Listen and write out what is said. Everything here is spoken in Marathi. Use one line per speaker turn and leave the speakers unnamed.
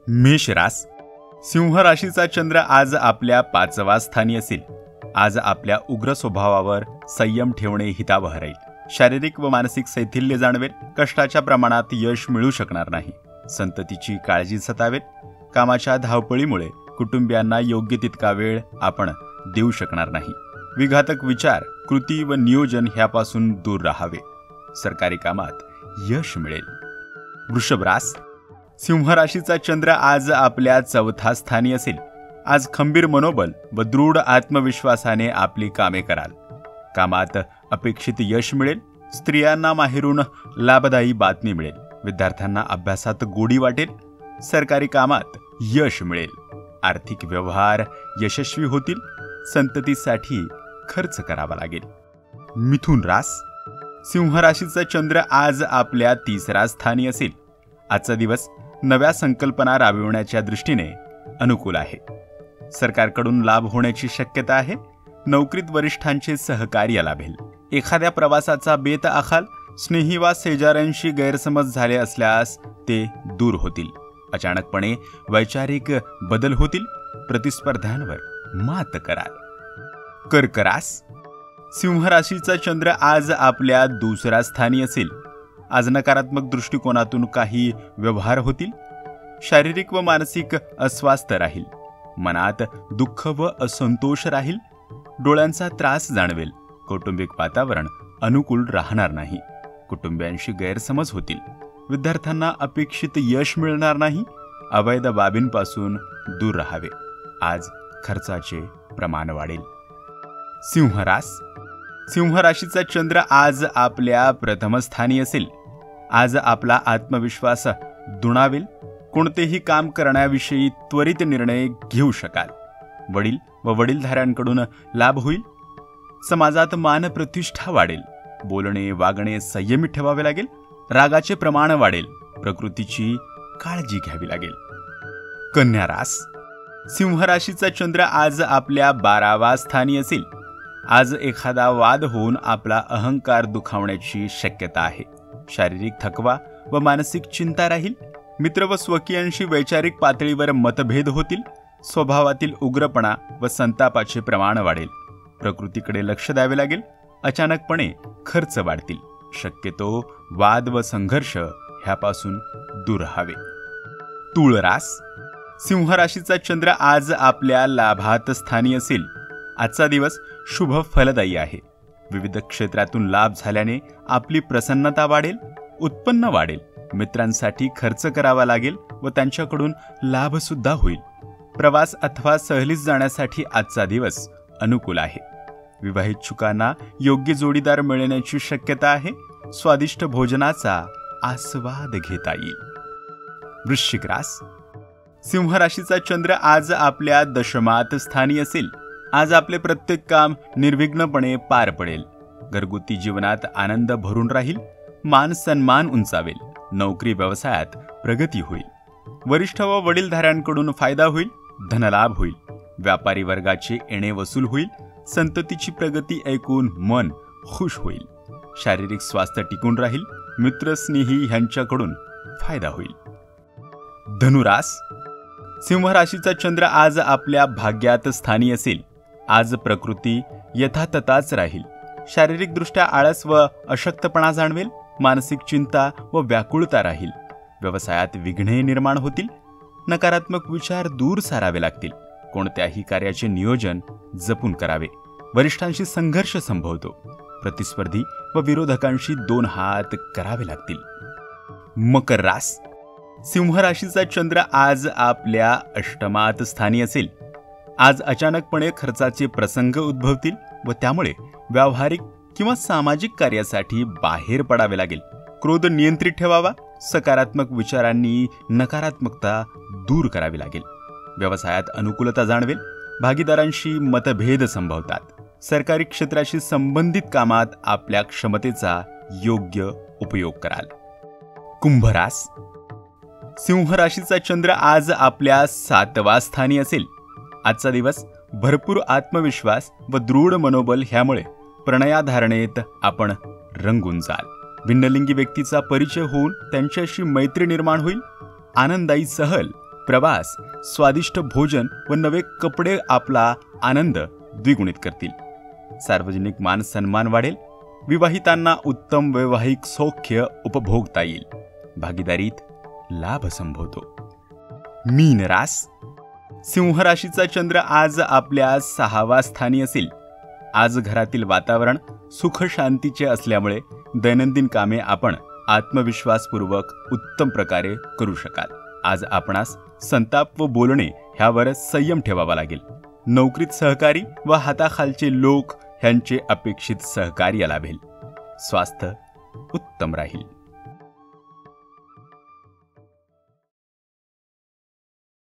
मेष रास. सिंह राशीचा चंद्र आज आपल्या 5व्या स्थानी असेल. आज आपल्या उग्र स्वभावावर संयम ठेवणे हितावह राहील. शारीरिक व मानसिक शैथिल्य जाणवेल. कष्टाच्या प्रमाणात यश मिळू शकणार नाही. संततीची काळजी सतावेल. कामाच्या धावपळीमुळे कुटुंबियांना योग्य तितका वेळ आपण देऊ शकणार नाही. विघातक विचार, कृती व नियोजन ह्यापासून दूर राहावे. सरकारी कामात यश मिळेल. वृषभ रास. सिंह राशीचा चंद्र आज आपल्या 4थ्या स्थानी असेल. आज खंबीर मनोबल व दृढ आत्मविश्वासाने आपली कामे कराल. कामात अपेक्षित यश मिळेल. स्त्रियांना माहेरून लाभदायी बातमी मिळेल. विद्यार्थ्यांना अभ्यासात गोडी वाटेल. सरकारी कामात यश मिळेल. आर्थिक व्यवहार यशस्वी होतील. संततीसाठी खर्च करावा लागेल. मिथुन रास. सिंह राशीचा चंद्र आज आपल्या 3ऱ्या स्थानी असेल. आजचा दिवस नव्या संकल्पना राबविण्याच्या दृष्टीने अनुकूल आहे. सरकारकडून लाभ होण्याची शक्यता आहे. नोकरीत वरिष्ठांचे सहकार्य लाभेल. एखाद्या प्रवासाचा बेत आखाल. स्नेही वा शेजाऱ्यांशी गैरसमज झाले असल्यास ते दूर होतील. अचानकपणे वैचारिक बदल होतील. प्रतिस्पर्ध्यांवर मात कराल. कर्क रास. सिंह राशीचा चंद्र आज आपल्या 2ऱ्या स्थानी असेल. आज नकारात्मक दृष्टिकोनातून काही व्यवहार होतील. शारीरिक व मानसिक अस्वास्थ्य राहील. मनात दुःख व असंतोष राहील. डोळ्यांचा त्रास जाणवेल. कौटुंबिक वातावरण अनुकूल राहणार नाही. कुटुंबियांशी गैरसमज होतील. विद्यार्थ्यांना अपेक्षित यश मिळणार नाही. अवैध बाबींपासून दूर राहावे. आज खर्चाचे प्रमाण वाढेल. सिंह रास. सिंह राशीचा चंद्र आज आपल्या 1म स्थानी असेल. आज आपला आत्मविश्वास दुणावेल. कोणतेही काम करण्याविषयी त्वरित निर्णय घेऊ शकाल. वडील व वडीलधाऱ्यांकडून लाभ होईल. समाजात मान प्रतिष्ठा वाढेल. बोलणे वागणे संयमी ठेवावे लागेल. रागाचे प्रमाण वाढेल. प्रकृतीची काळजी घ्यावी लागेल. कन्या रास. सिंह राशीचा चंद्र आज आपल्या 12व्या स्थानी असेल. आज एखादा वाद होऊन आपला अहंकार दुखावण्याची शक्यता आहे. शारीरिक थकवा व मानसिक चिंता राहील. मित्र व स्वकीयांशी वैचारिक पातळीवर मतभेद होतील. स्वभावातील उग्रपणा व संतापाचे प्रमाण वाढेल. प्रकृतीकडे लक्ष द्यावे लागेल. अचानकपणे खर्च वाढतील. शक्यतो वाद व संघर्ष ह्यापासून दूर राहावे. तुळ रास. सिंह राशीचा चंद्र आज आपल्या लाभात स्थानी असेल. आजचा दिवस शुभ फलदायी आहे. विविध क्षेत्रातून लाभ झाल्याने आपली प्रसन्नता वाढेल. उत्पन्न वाढेल. मित्रांसाठी खर्च करावा लागेल व त्यांच्याकडून लाभ सुद्धा होईल. प्रवास अथवा सहलीत जाण्यासाठी आजचा दिवस अनुकूल आहे. विवाहितचुकांना योग्य जोडीदार मिळण्याची शक्यता आहे. स्वादिष्ट भोजनाचा आस्वाद घेता येईल. वृश्चिक रास. सिंह राशीचा चंद्र आज आपल्या 10मात स्थानी असेल. आज आपले प्रत्येक काम निर्विघ्नपणे पार पडेल. घरगुती जीवनात आनंद भरून राहील. मान सन्मान उंचावेल. नोकरी व्यवसायात प्रगती होईल. वरिष्ठ व वडीलधाऱ्यांकडून फायदा होईल. धनलाभ होईल. व्यापारी वर्गाचे येणे वसूल होईल. संततीची प्रगती ऐकून मन खुश होईल. शारीरिक स्वास्थ्य टिकून राहील. मित्र स्नेही ह्यांच्याकडून फायदा होईल. धनुरास. सिंह राशीचा चंद्र आज आपल्या भाग्यात स्थानी असेल. आज प्रकृती यथातथाच राहील. शारीरिकदृष्ट्या आळस व अशक्तपणा जाणवेल. मानसिक चिंता व व्याकुळता राहील. व्यवसायात विघ्ने निर्माण होतील. नकारात्मक विचार दूर सारावे लागतील. कोणत्याही कार्याचे नियोजन जपून करावे. वरिष्ठांशी संघर्ष संभवतो. प्रतिस्पर्धी व विरोधकांशी 2 हात करावे लागतील. मकर रास. सिंह राशीचा चंद्र आज आपल्या 8मात स्थानी असेल. आज अचानकपणे खर्चाचे प्रसंग उद्भवतील व त्यामुळे व्यावहारिक किंवा सामाजिक कार्यासाठी बाहेर पडावे लागेल. क्रोध नियंत्रित ठेवावा. सकारात्मक विचारांनी नकारात्मकता दूर करावी लागेल. व्यवसायात अनुकूलता जाणवेल. भागीदारांशी मतभेद संभवतात. सरकारी क्षेत्राशी संबंधित कामात आपल्या क्षमतेचा योग्य उपयोग कराल. कुंभ रास. सिंह राशीचा चंद्र आज आपल्या 7व्या स्थानी असेल. आजचा दिवस भरपूर आत्मविश्वास व दृढ मनोबल ह्यामुळे प्रणयाधारणेत आपण रंगून जाल. भिन्नलिंगी व्यक्तीचा परिचय होऊन त्यांच्याशी मैत्री निर्माण होईल. आनंदायी सहल प्रवास, स्वादिष्ट भोजन व नवे कपडे आपला आनंद द्विगुणित करतील. सार्वजनिक मान सन्मान वाढेल. विवाहितांना उत्तम वैवाहिक सौख्य उपभोगता येईल. भागीदारीत लाभ संभवतो. मीन रास. सिंह राशीचा चंद्र आज आपल्या 6व्या स्थानी असेल. आज घरातील वातावरण सुख शांतीचे असल्यामुळे दैनंदिन कामे आपण आत्मविश्वासपूर्वक उत्तम प्रकारे करू शकाल. आज आपणास संताप व बोलणे ह्यावर संयम ठेवावा लागेल. नोकरीत सहकारी व हाताखालचे लोक ह्यांचे अपेक्षित सहकार्य लाभेल. स्वास्थ्य उत्तम राहील.